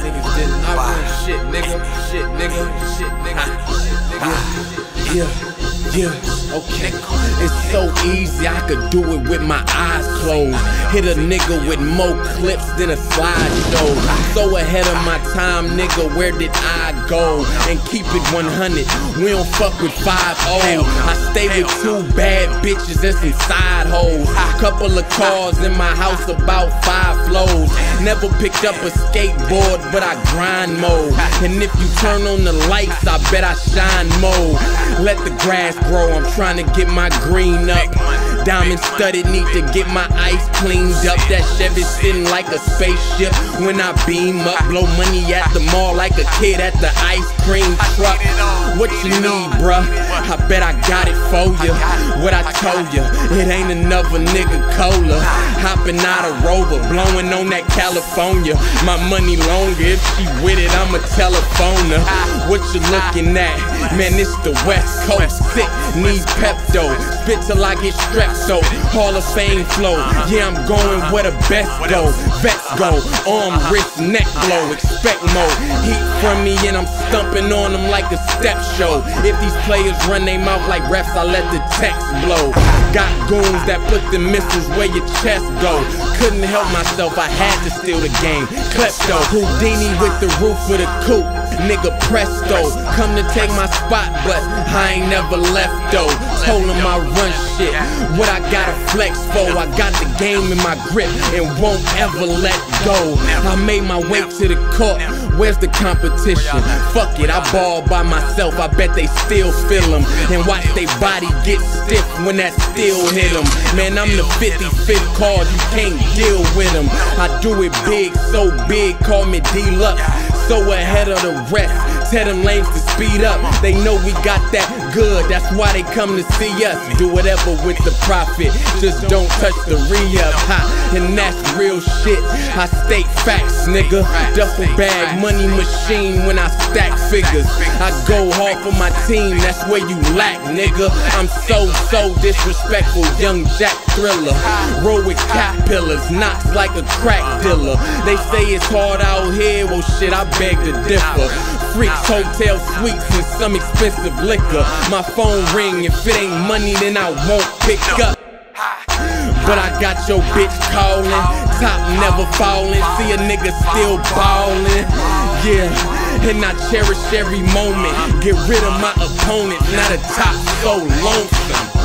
Niggas didn't. I run shit, nigga. Shit, nigga. Shit, nigga. Yeah, okay. It's so easy, I could do it with my eyes closed. Hit a nigga with more clips than a slideshow. So ahead of my time, nigga, where did I go? And keep it 100, we don't fuck with 5-0. I stay with 2 bad bitches and some side hoes. Couple of cars in my house, about 5 flows. Never picked up a skateboard, but I grind mode. And if you turn on the lights, I bet I shine mode. Let the grass grow, I'm trying to get my green up. Diamond studded, need to get my ice cleaned up. That Chevy sitting like a spaceship when I beam up. Blow money at the mall like a kid at the ice cream truck. What you need, bruh? I bet I got it for you. What I told you, it ain't another nigga cola. Hopping out a Rover, blowing on that California. My money longer, if she with it, I'ma telephone her. What you looking at? Man, it's the West Coast. Sick, need Pepto. Spit till I get strep so Hall of Fame flow. Yeah, I'm going where the best go. Vets go, arm, wrist, neck blow. Expect more heat from me and I'm stumping on them like a step show. If these players run their mouth like refs, I let the text blow. Got goons that put the missiles where your chest go. Couldn't help myself, I had to steal the game. Klepto, Houdini with the roof of the coupe. Nigga presto, come to take my spot, but I ain't never left though. Told him I run shit, what I gotta flex for. I got the game in my grip and won't ever let go. I made my way to the court, where's the competition? Fuck it, I ball by myself, I bet they still feel them. And watch they body get stiff when that steel hit them. Man, I'm the 55th card, you can't deal with them. I do it big, so big, call me D-Lux. So ahead of the rest, tell them lanes to speed up. They know we got that good, that's why they come to see us. Do whatever with the profit, just don't touch the re-up. And that's real shit, I state facts, nigga. Duffel bag, money machine when I stack figures. I go hard for my team, that's where you lack, nigga. I'm so disrespectful, young Jack Thriller. Roll with Caterpillars, knocks like a crack dealer. They say it's hard out here, well shit, I beg to differ. Freaks, hotel suites, and some expensive liquor. My phone ring, if it ain't money then I won't pick up. But I got your bitch calling, top never falling. See a nigga still ballin', yeah. And I cherish every moment, get rid of my opponent. Now the top so lonesome.